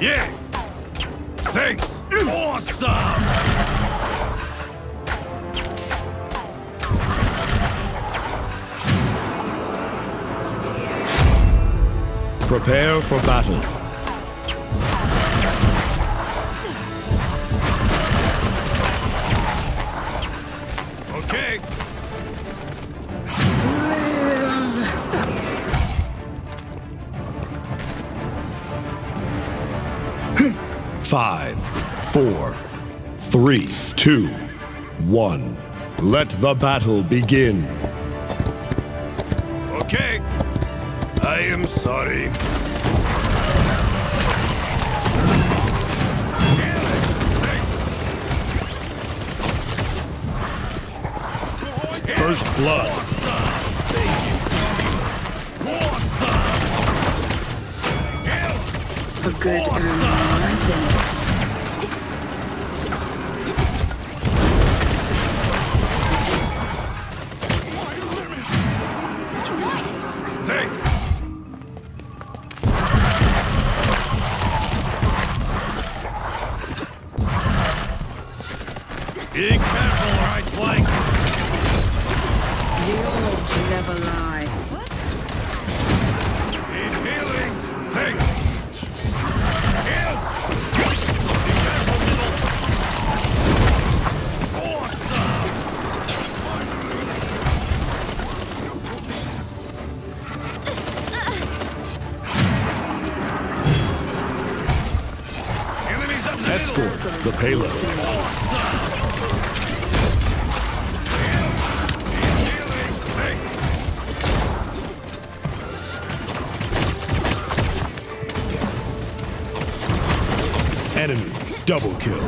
Yes! Thanks! Awesome! Prepare for battle. Okay. 5, 4, 3, 2, 1. Let the battle begin. Okay. I am sorry. First blood. A good rises. Thanks. Be careful, right flank. The orbs never lie. Need healing. Thanks. Heal. Be careful, middle. Awesome. Enemies up the middle. Escort the payload. Enemy double kill.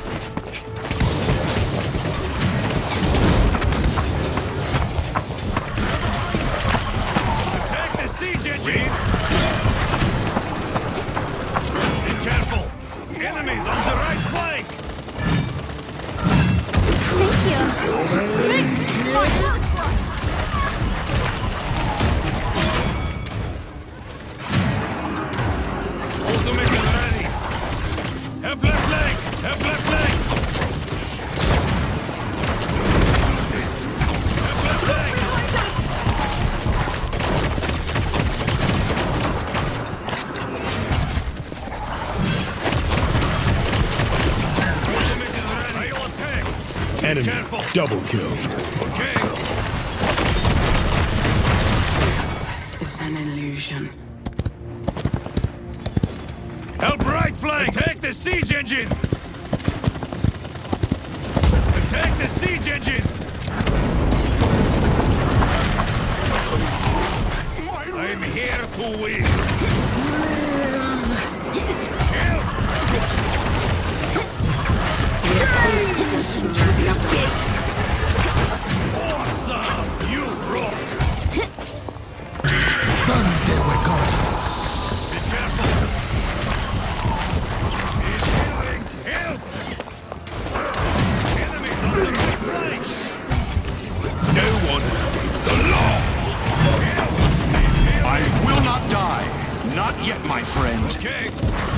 Attack the siege engine! Be careful! Enemies on the right flank! Ultimate is ready! Help left flank! Help left flank! Help left flank! 'll attack! Enemy Careful. double kill. Okay! It's an illusion. Help right flank! Attack the siege engine! Attack the siege engine! I'm here to win! Help! Awesome! You rock! Sunday we're going. Be careful! He's healing! Help! Enemies on the right flank! No one escapes the law. Help! I will not die. Not yet, my friend. Okay!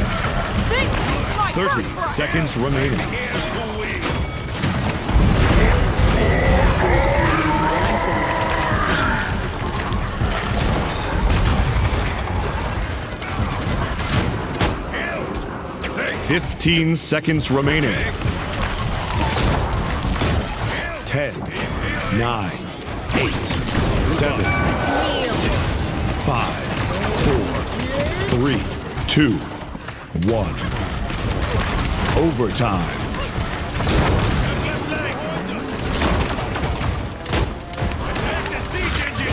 30 seconds remaining. Here to win! 15 seconds remaining. 10, 9, 8, 7, 6, 5, 4, 3, 2, 1. Overtime. Attack the siege engine!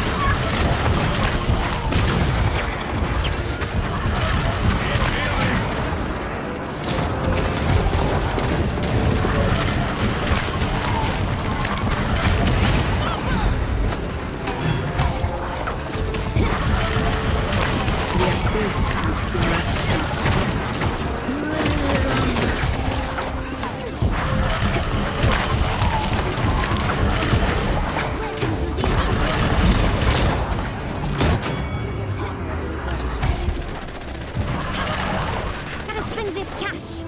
The abyss has blessed us. cash.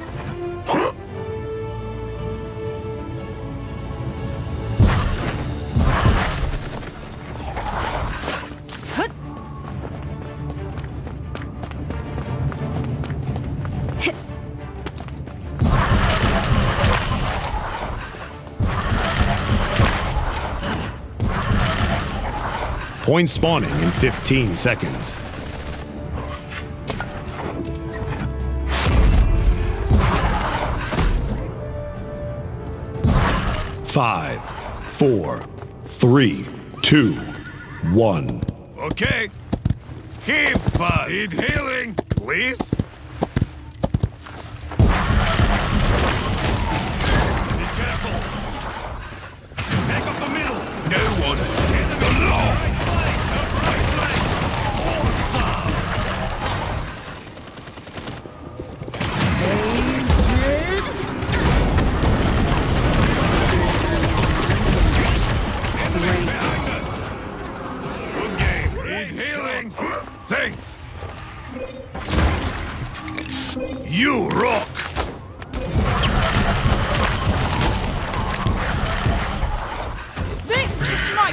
Point spawning in 15 seconds. 5, 4, 3, 2, 1. Okay. Keep fun. Need healing, please. Be careful. Take up the middle. No one escapes the law. Right flank. Awesome. Good game. Need healing. Thanks. You rock. This is my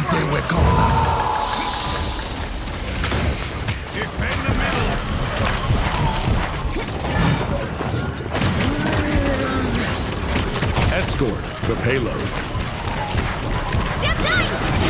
Defend the middle. Escort the payload. Zip line!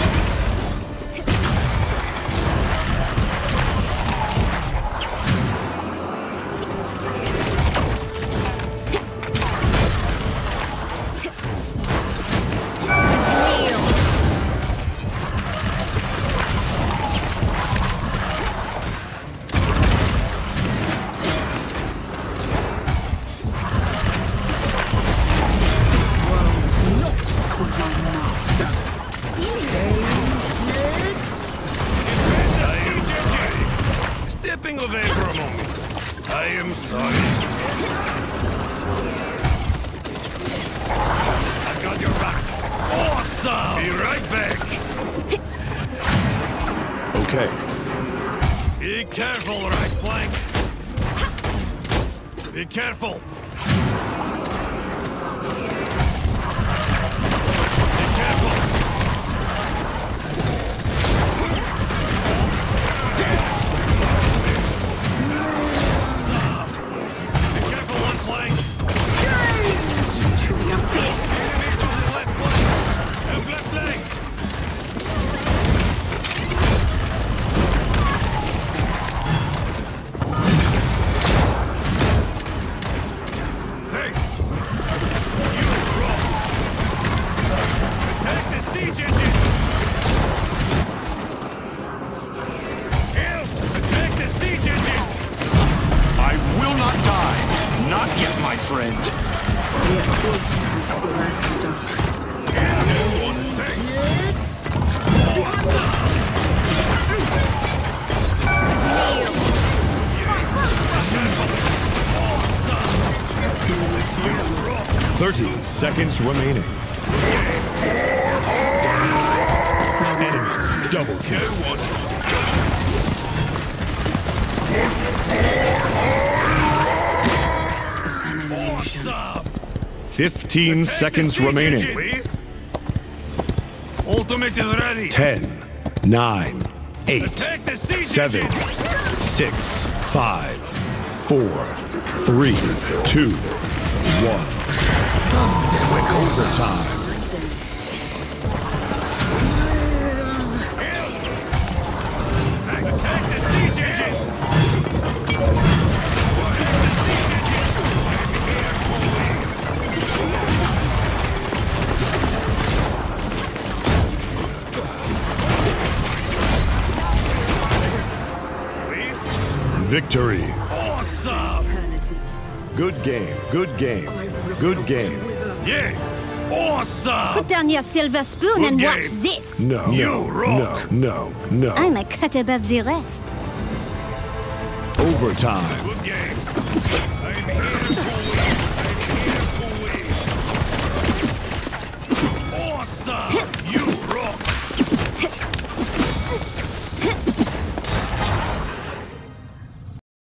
Stepping away for a moment. I am sorry. I got your back. Awesome! Be right back. Okay. Be careful, right flank. Be careful. Be careful. Be careful, one flank. Enemies on the left flank. And left leg. Thanks. You rock. Attack the siege engine. Help! Attack the siege engine. I will not die. Not yet, my friend. The abyss has blessed us. Thanks. 30 seconds remaining. Enemy double kill. It's an illusion. Awesome. 15 Attack seconds the siege remaining. engine, please. Ultimate is ready. 10, 9, 8, Attack the siege 7, engine. 6, 5, 4, 3, 2, 1. Overtime. Attack the siege engine. Please. Victory. Awesome. Good game. Good game. Good game. Yeah. Awesome. Put down your silver spoon Good and game. watch this. No. You No. rock. No. No. I'm a cut above the rest. Overtime. Good game. I'm here for